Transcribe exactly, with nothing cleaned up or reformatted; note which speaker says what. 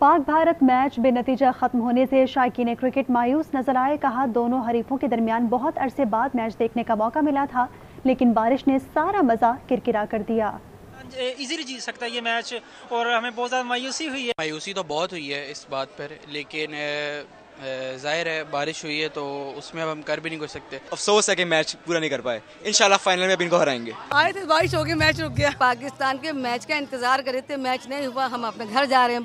Speaker 1: Pak Bharat match बेनतीजा खत्म होने से शायकीन क्रिकेट मायूस नजर आए। कहा, दोनों हरीफों के दरमियान बहुत अरसे बाद मैच देखने का मौका मिला था, लेकिन बारिश ने सारा मजा किरकिरा कर दिया।
Speaker 2: इजीली जीत सकता है ये मैच और हमें बहुत ज़्यादा मायूसी हुई है।
Speaker 3: मायूसी तो बहुत हुई है इस बात पर, लेकिन जाहिर है बारिश हुई है तो उसमें अब हम कर भी नहीं कर सकते।
Speaker 4: अफसोस है कि मैच पूरा नहीं कर पाए। इंशाल्लाह फाइनल में भी इनको हराएंगे।
Speaker 5: आए थे, बारिश हो गई, मैच रुक गया। पाकिस्तान के मैच का इंतजार कर रहे थे, मैच नहीं हुआ, हम अपने घर जा रहे हैं।